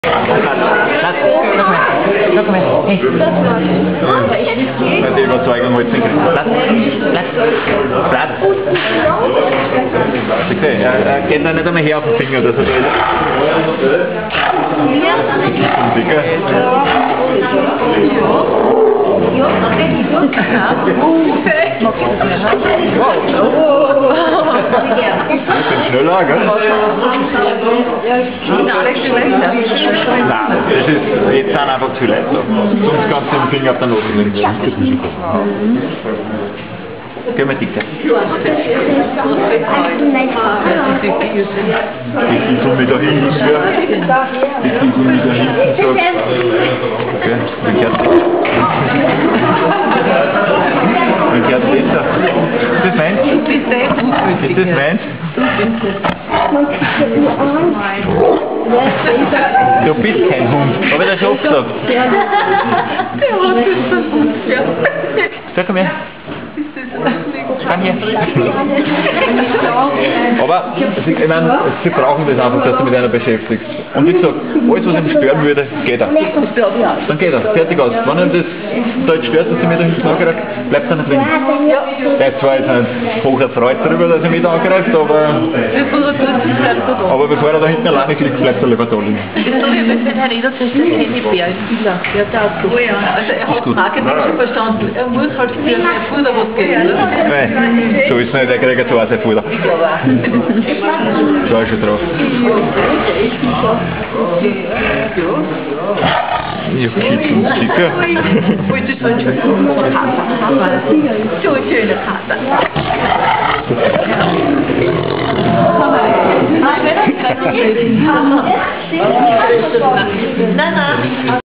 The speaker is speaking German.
Sag mal, hey. Die Überzeugung heute nicht. Platz. Er geht da nicht einmal her auf den Finger, dass er da ist. Dicker. Ich bin schneller, gell? Nein, das ist, jetzt sind einfach zu leicht. Sonst kannst du den Finger auf der Nase legen. Geh mal dicker. Die so mit da hinten, ja. Die so mit da hinten, so. Okay, wie geht's? Wie geht's besser? Ist das meins? Ist das meins? Du bist kein Hund, habe ich das schon oft gesagt? Sag mal. Komm her. Aber ich meine, sie brauchen das einfach, dass du mit einer beschäftigst. Und wie gesagt, alles was ihn stören würde, geht er. Dann geht er, fertig aus. Wenn ihm das da jetzt stört, dass er mich da hinten angreift, bleibt er nicht drin. Der ist zwar jetzt nicht hoch erfreut darüber, dass er mich da angreift, aber bevor er da hinten alleine liegt, bleibt er lieber da liegen. Das ist so wie wenn Herr Eder sagt, der Teddybär ist Spieler. Der hat auch so. Oh ja, also er hat Marketing schon verstanden. Er muss halt für sein Futter was geben. Nein, so ist es nicht, der kriegt zwar sein Futter. So ist schon drauf. Ja, Kitzel, sicher. Wollte schon so schöne Kater.